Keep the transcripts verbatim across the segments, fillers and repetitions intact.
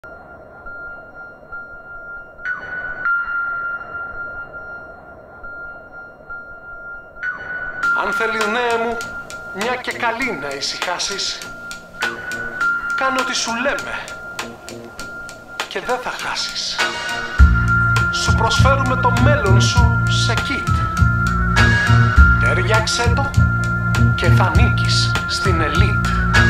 Αν θέλεις νέα μου, μια και καλή να ησυχάσεις, κάνε ό,τι σου λέμε και δεν θα χάσεις. Σου προσφέρουμε το μέλλον σου σε kit. Ταιριάξε το και θα νίκεις στην elite.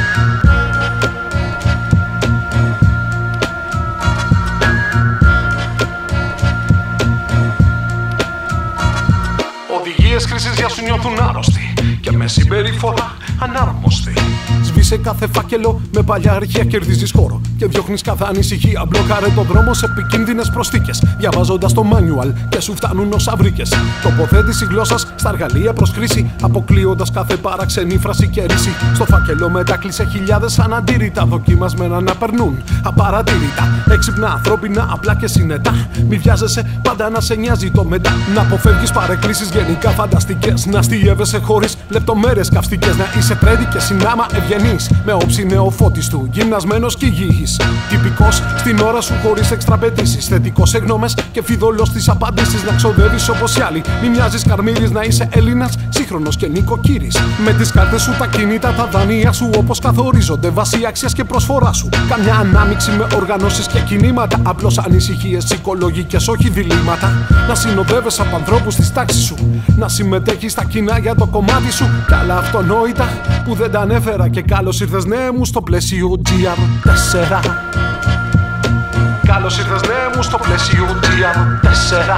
Οδηγίες χρήσης για σου νιώθουν άρρωστοι και με συμπεριφορά ανάρμοστη. Σβήσε κάθε φάκελο με παλιά αρχεία, κερδίζεις χώρο και διώχνεις κάθε ανησυχία. Μπλοκάρε το δρόμο σε επικίνδυνες προσθήκες, διαβάζοντας το manual και σου φτάνουν όσα βρήκες. Τοποθέτηση γλώσσας στα εργαλεία προς χρήση, αποκλείοντας κάθε παραξενή φράση και ρίση. Στο φάκελο μετάκλεισε χιλιάδες αναντήρητα, δοκιμασμένα να περνούν απαρατήρητα. Έξυπνα, ανθρώπινα, απλά και συνετά. Μη βιάζεσαι, πάντα να σε νοιάζει το μετά. Να αποφεύγεις παρεκκλήσεις γενικά φανταστικές. Να αστειεύεσαι χωρίς λεπτομέρειες καυστικές. Να είσαι τρέντι και συνάμα ευγενής, με όψη νεοφώτιστου, γυμνασμένος και υγιής. Τυπικός στην ώρα σου χωρίς εξτραπετήσεις. Θετικός σε γνώμες και φιδωλός στις απαντήσεις. Να ξοδεύεις όπως οι άλλοι. Μη μοιάζεις Καρμίλης, να είσαι Έλληνας, σύγχρονος και νοικοκύρης. Με τις κάρτες σου, τα κινήτα, τα δανεία σου όπως καθορίζονται βάσει αξίας και προσφορά σου. Καμιά ανάμειξη με οργανώσεις και κινήματα. Απλώς ανησυχίες ψυχολογικές, όχι διλήμματα. Να συνοδεύεσαι από ανθρώπους της τάξης σου. Να συμμετέχεις στα κοινά για το κομμάτι σου. Κι άλλα αυτονόητα που δεν τα ανέφερα. Και καλώς ήρθες νέε μου στο πλαίσιο τζι αρ τέσσερα. Καλώς ήρθες νέε μου στο πλαίσιο τζι αρ τέσσερα.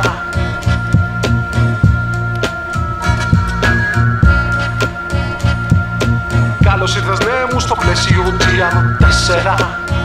Καλώς ήρθες νέε μου στο πλαίσιο τζι αρ τέσσερα.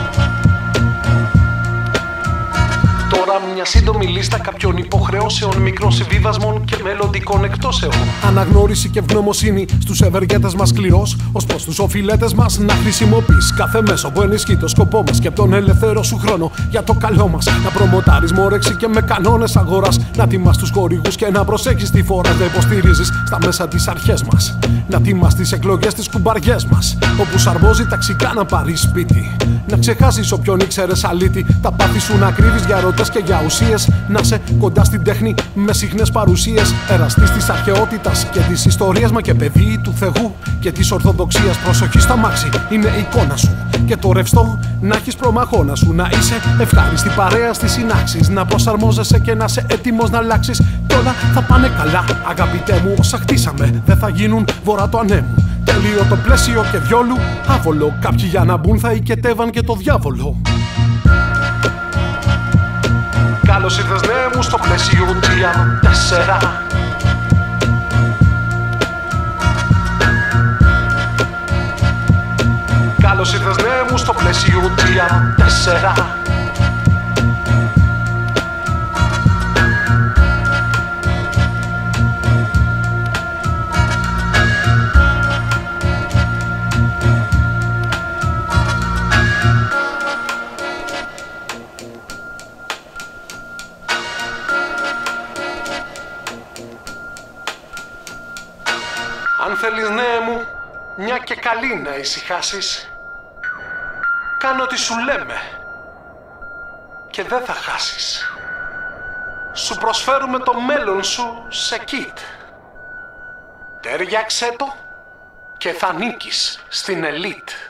Τώρα μια σύντομη λίστα κάποιων υποχρεώσεων, μικρών συμβιβασμών και μελλοντικών εκτόσεων. Αναγνώριση και ευγνωμοσύνη στους ευεργέτες μας σκληρός, ως προς τους οφειλέτες μας να χρησιμοποιείς κάθε μέσο που ενισχύει το σκοπό μας και τον ελεύθερο σου χρόνο για το καλό μας. Να προμοτάρεις με όρεξη και με κανόνες αγοράς. Να τιμάς τους χορηγούς και να προσέχεις τη φορά. Να υποστηρίζεις στα μέσα τις αρχές μας. Να τιμάς τις εκλογές, τις κουμπαριές μας. Όπου σαρμόζει ταξικά να πάρεις σπίτι. Να ξεχάσεις όποιον ήξερες αλήτη. Τα πάθη σου να κρύβεις για ρωτές και για ουσίες. Να σε κοντά στην τέχνη με συχνές παρουσίες. Εραστής της αρχαιότητας και της ιστορίας, μα και παιδί του Θεού και της Ορθοδοξίας. Προσοχή στα μάξι, είναι η εικόνα σου. Και το ρευστό να έχεις προμαχώνα σου. Να είσαι ευχάριστη παρέα στις συνάξεις. Να προσαρμόζεσαι και να είσαι έτοιμος να αλλάξεις. Κι όλα θα πάνε καλά, αγαπητέ μου. Όσα χτίσαμε δεν θα γίνουν βορρά του ανέμου. Τέλειο το πλαίσιο και διόλου άβολο. Κάποιοι για να μπουν θα οικετεύαν και το διάβολο. Καλώς ήρθες νέε μου στο πλαίσιο τζι αρ τέσσερα. Καλώς ήρθες νέε μου στο πλαίσιο τζι αρ τέσσερα. Αν θέλεις νέε μου, μια και καλή να ησυχάσεις, κάνε ό,τι σου λέμε και δεν θα χάσεις. Σου προσφέρουμε το μέλλον σου σε kit. Ταιριάξε το και θα νίκεις στην elite.